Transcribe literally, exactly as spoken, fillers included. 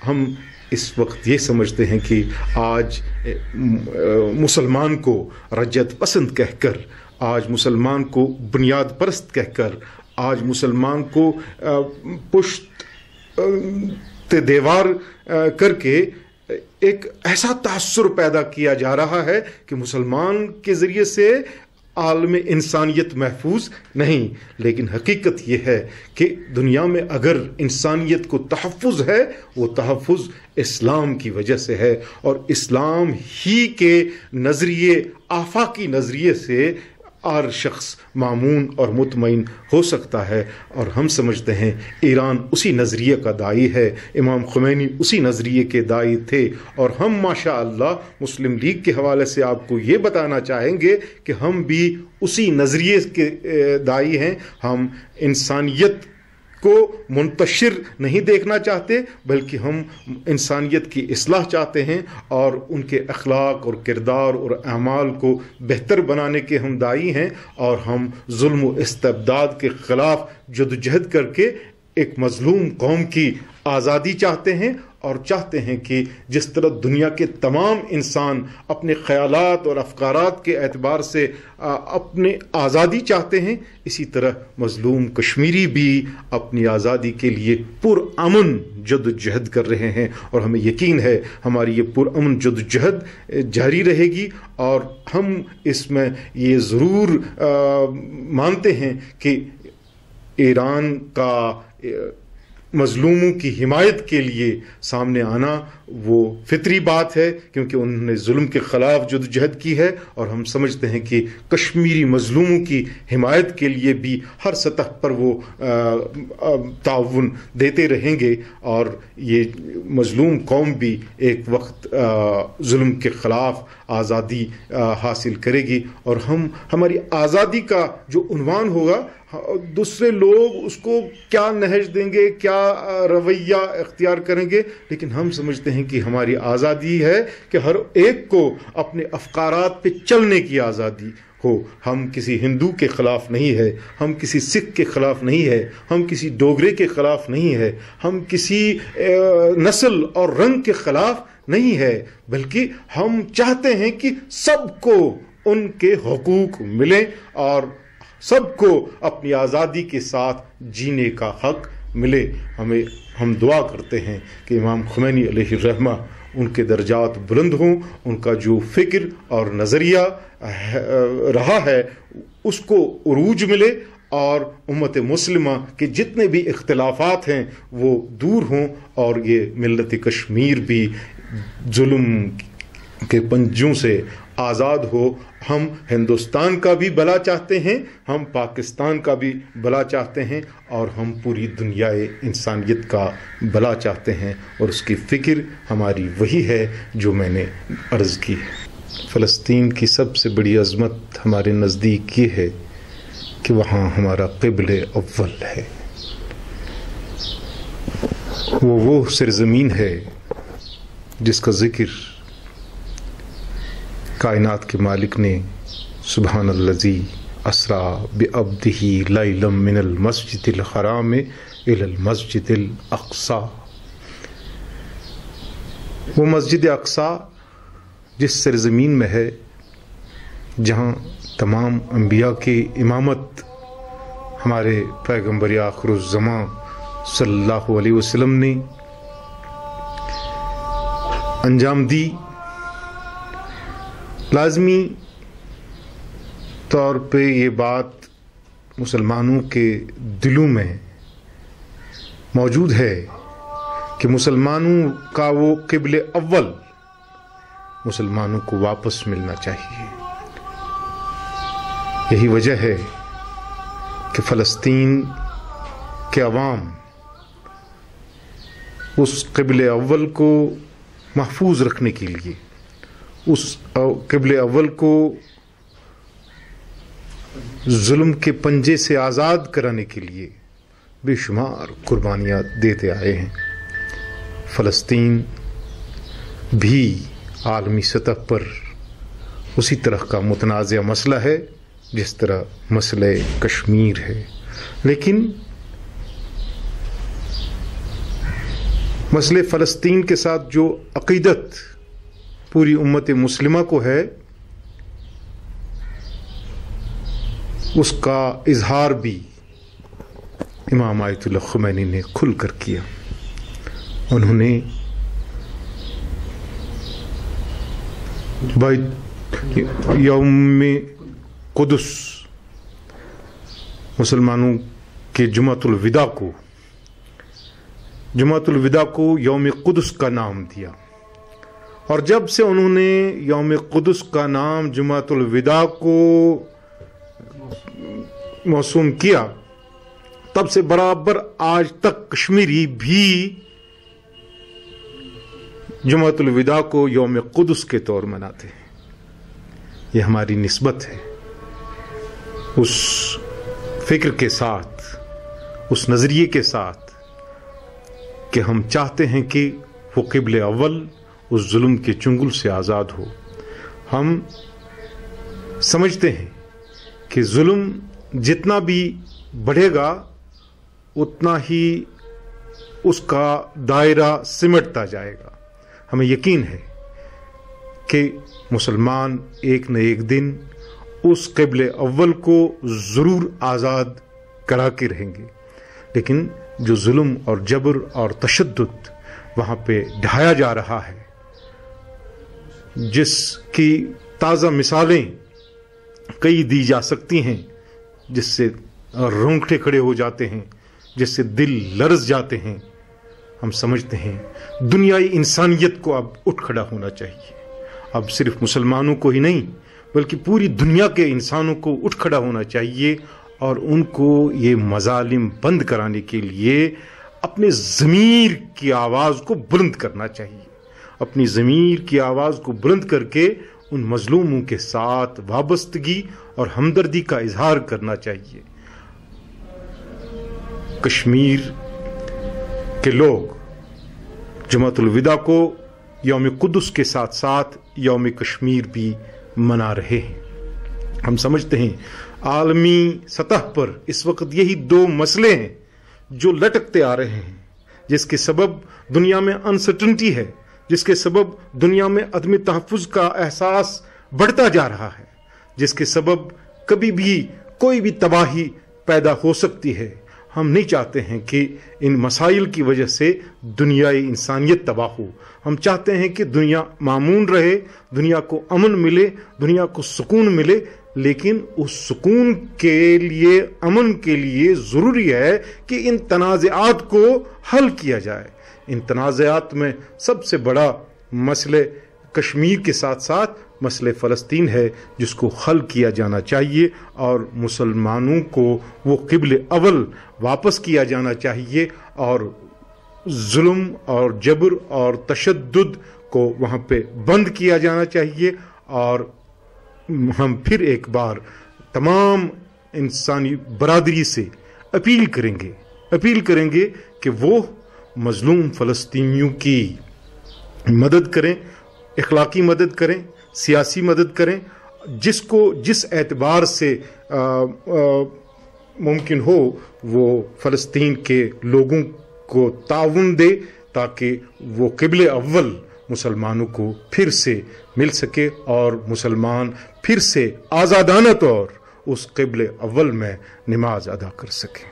ہم اس وقت یہ سمجھتے ہیں کہ آج مسلمان کو رجعت پسند کہہ کر، آج مسلمان کو بنیاد پرست کہہ کر، آج مسلمان کو پشت دیوار کر کے ایک ایسا تاثر پیدا کیا جا رہا ہے کہ مسلمان کے ذریعے سے عالم انسانیت محفوظ نہیں. لیکن حقیقت یہ ہے کہ دنیا میں اگر انسانیت کو تحفظ ہے، وہ تحفظ اسلام کی وجہ سے ہے، اور اسلام ہی کے نظریے، آفاقی نظریے سے ہر شخص مامون اور مطمئن ہو سکتا ہے. اور ہم سمجھتے ہیں ایران اسی نظریے کا داعی ہے، امام خمینی اسی نظریے کے داعی تھے، اور ہم ماشاء اللہ مسلم لیگ کے حوالے سے آپ کو یہ بتانا چاہیں گے کہ ہم بھی اسی نظریے کے داعی ہیں. ہم انسانیت کو منتشر نہیں دیکھنا چاہتے، بلکہ ہم انسانیت کی اصلاح چاہتے ہیں، اور ان کے اخلاق اور کردار اور اعمال کو بہتر بنانے کے ہم داعی ہیں. اور ہم ظلم و استبداد کے خلاف جدوجہد کر کے ایک مظلوم قوم کی آزادی چاہتے ہیں، اور چاہتے ہیں کہ جس طرح دنیا کے تمام انسان اپنے خیالات اور افکارات کے اعتبار سے اپنے آزادی چاہتے ہیں، اسی طرح مظلوم کشمیری بھی اپنی آزادی کے لیے پرامن جدوجہد کر رہے ہیں. اور ہمیں یقین ہے ہماری یہ پرامن جدوجہد جاری رہے گی، اور ہم اس میں یہ ضرور مانتے ہیں کہ ایران کا مظلوموں کی حمایت کے لیے سامنے آنا وہ فطری بات ہے، کیونکہ انہوں نے ظلم کے خلاف جدوجہد کی ہے. اور ہم سمجھتے ہیں کہ کشمیری مظلوموں کی حمایت کے لیے بھی ہر سطح پر وہ تعاون دیتے رہیں گے، اور یہ مظلوم قوم بھی ایک وقت ظلم کے خلاف آزادی حاصل کرے گی. اور ہم ہماری آزادی کا جو عنوان ہوگا، دوسرے لوگ اس کو کیا نہج دیں گے، کیا رویہ اختیار کریں گے، لیکن ہم سمجھتے ہیں کہ ہماری آزادی ہے کہ ہر ایک کو اپنے افکارات پہ چلنے کی آزادی ہو. ہم کسی ہندو کے خلاف نہیں ہے، ہم کسی سکھ کے خلاف نہیں ہے، ہم کسی ڈوگرے کے خلاف نہیں ہے، ہم کسی نسل اور رنگ کے خلاف نہیں ہے، بلکہ ہم چاہتے ہیں کہ سب کو ان کے حقوق ملیں، اور سب کو اپنی آزادی کے ساتھ جینے کا حق ملے. ہمیں ہم دعا کرتے ہیں کہ امام خمینی علیہ الرحمہ ان کے درجات بلند ہوں، ان کا جو فکر اور نظریہ رہا ہے اس کو عروج ملے، اور امت مسلمہ کے جتنے بھی اختلافات ہیں وہ دور ہوں، اور یہ ملت کشمیر بھی ظلم کے پنجوں سے آزاد ہو. ہم ہندوستان کا بھی بھلا چاہتے ہیں، ہم پاکستان کا بھی بھلا چاہتے ہیں، اور ہم پوری دنیا انسانیت کا بھلا چاہتے ہیں، اور اس کی فکر ہماری وہی ہے جو میں نے عرض کی ہے. فلسطین کی سب سے بڑی عظمت ہمارے نزدیک یہ ہے کہ وہاں ہمارا قبلِ اول ہے. وہ وہ سرزمین ہے جس کا ذکر کائنات کے مالک نے سبحان الذی اسریٰ بعبدہ لیلا من المسجد الحرام الی المسجد الاقصی. وہ مسجد اقصی جس سرزمین میں ہے جہاں تمام انبیاء کی امامت ہمارے پیغمبر آخر الزمان صلی اللہ علیہ وسلم نے انجام دی. لازمی طور پہ یہ بات مسلمانوں کے دلوں میں موجود ہے کہ مسلمانوں کا وہ قبلِ اول مسلمانوں کو واپس ملنا چاہیے. یہی وجہ ہے کہ فلسطین کے عوام اس قبلِ اول کو محفوظ رکھنے کے لیے، اس قبلِ اول کو ظلم کے پنجے سے آزاد کرانے کے لیے بے شمار قربانیاں دیتے آئے ہیں. فلسطین بھی عالمی سطح پر اسی طرح کا متنازع مسئلہ ہے جس طرح مسئلہ کشمیر ہے، لیکن مسئلے فلسطین کے ساتھ جو عقیدت پوری امت مسلمہ کو ہے اس کا اظہار بھی امام آیت اللہ خمینی نے کھل کر کیا. انہوں نے یوم قدس مسلمانوں کے جمعۃ الوداع کو جمعۃ الوداع کو یوم قدس کا نام دیا، اور جب سے انہوں نے یوم قدس کا نام جمعۃ الوداع کو موسوم کیا تب سے برابر آج تک کشمیری بھی جمعۃ الوداع کو یوم قدس کے طور مناتے ہیں. یہ ہماری نسبت ہے اس فکر کے ساتھ، اس نظریے کے ساتھ کہ ہم چاہتے ہیں کہ وہ قبل اول اس ظلم کے چنگل سے آزاد ہو. ہم سمجھتے ہیں کہ ظلم جتنا بھی بڑھے گا اتنا ہی اس کا دائرہ سمٹتا جائے گا. ہمیں یقین ہے کہ مسلمان ایک نہ ایک دن اس قبل اول کو ضرور آزاد کرا کے رہیں گے، لیکن جو ظلم اور جبر اور تشدد وہاں پہ ڈھایا جا رہا ہے، جس کی تازہ مثالیں کئی دی جا سکتی ہیں، جس سے رونگٹے کھڑے ہو جاتے ہیں، جس سے دل لرز جاتے ہیں، ہم سمجھتے ہیں دنیائی انسانیت کو اب اٹھ کھڑا ہونا چاہیے. اب صرف مسلمانوں کو ہی نہیں بلکہ پوری دنیا کے انسانوں کو اٹھ کھڑا ہونا چاہیے اور ان کو یہ مظالم بند کرانے کے لیے اپنے ضمیر کی آواز کو بلند کرنا چاہیے. اپنی ضمیر کی آواز کو بلند کر کے ان مظلوموں کے ساتھ وابستگی اور ہمدردی کا اظہار کرنا چاہیے. کشمیر کے لوگ جمعۃ الوداع کو یوم قدس کے ساتھ ساتھ یوم کشمیر بھی منا رہے ہیں. ہم سمجھتے ہیں عالمی سطح پر اس وقت یہی دو مسئلے ہیں جو لٹکتے آ رہے ہیں، جس کے سبب دنیا میں انسرٹنٹی ہے، جس کے سبب دنیا میں عدم تحفظ کا احساس بڑھتا جا رہا ہے، جس کے سبب کبھی بھی کوئی بھی تباہی پیدا ہو سکتی ہے. ہم نہیں چاہتے ہیں کہ ان مسائل کی وجہ سے دنیائی انسانیت تباہ ہو. ہم چاہتے ہیں کہ دنیا مامون رہے، دنیا کو امن ملے، دنیا کو سکون ملے، لیکن اس سکون کے لیے، امن کے لیے ضروری ہے کہ ان تنازعات کو حل کیا جائے. ان تنازعات میں سب سے بڑا مسئلہ کشمیر کے ساتھ ساتھ مسئلہ فلسطین ہے، جس کو حل کیا جانا چاہیے اور مسلمانوں کو وہ قبل اول واپس کیا جانا چاہیے اور ظلم اور جبر اور تشدد کو وہاں پہ بند کیا جانا چاہیے. اور ہم پھر ایک بار تمام انسانی برادری سے اپیل کریں گے اپیل کریں گے کہ وہ مظلوم فلسطینیوں کی مدد کریں، اخلاقی مدد کریں، سیاسی مدد کریں، جس کو جس اعتبار سے آ, آ, ممکن ہو وہ فلسطین کے لوگوں کو تعاون دے تاکہ وہ قبل اول مسلمانوں کو پھر سے مل سکے اور مسلمان پھر سے آزادانہ طور اس قبل اول میں نماز ادا کر سکے.